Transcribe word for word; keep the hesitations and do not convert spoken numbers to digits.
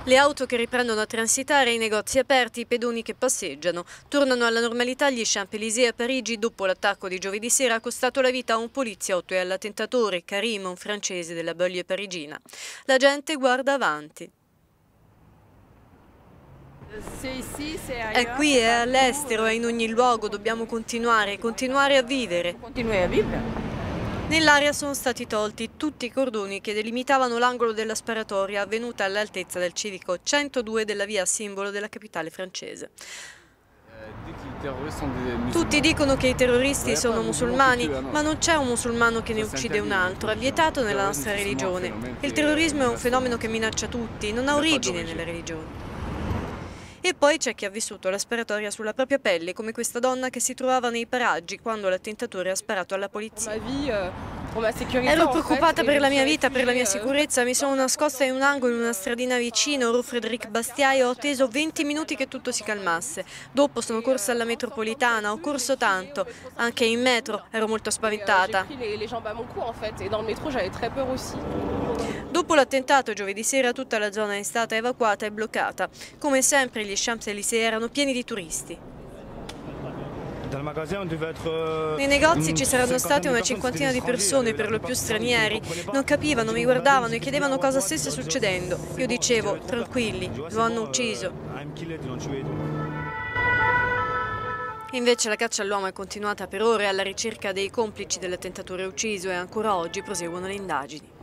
Le auto che riprendono a transitare, i negozi aperti, i pedoni che passeggiano. Tornano alla normalità gli Champs-Élysées a Parigi dopo l'attacco di giovedì sera ha costato la vita a un poliziotto e all'attentatore, Karim, un francese della banlieue parigina. La gente guarda avanti. È qui, è all'estero, è in ogni luogo, dobbiamo continuare, continuare a vivere. Nell'area sono stati tolti tutti i cordoni che delimitavano l'angolo della sparatoria avvenuta all'altezza del civico centodue della via simbolo della capitale francese. Tutti dicono che i terroristi sono musulmani, ma non c'è un musulmano che ne uccide un altro, è vietato nella nostra religione. Il terrorismo è un fenomeno che minaccia tutti, non ha origine nelle religioni. E poi c'è chi ha vissuto la sparatoria sulla propria pelle, come questa donna che si trovava nei paraggi quando l'attentatore ha sparato alla polizia. Ero preoccupata per la mia vita, per la mia sicurezza, mi sono nascosta in un angolo in una stradina vicino, Rue Frédéric Bastiat, e ho atteso venti minuti che tutto si calmasse. Dopo sono corsa alla metropolitana, ho corso tanto, anche in metro ero molto spaventata. Dopo l'attentato giovedì sera tutta la zona è stata evacuata e bloccata. Come sempre gli Champs-Élysées erano pieni di turisti. Nei negozi ci saranno state una cinquantina di persone, per lo più stranieri. Non capivano, mi guardavano e chiedevano cosa stesse succedendo. Io dicevo, tranquilli, lo hanno ucciso. Invece la caccia all'uomo è continuata per ore alla ricerca dei complici dell'attentatore ucciso e ancora oggi proseguono le indagini.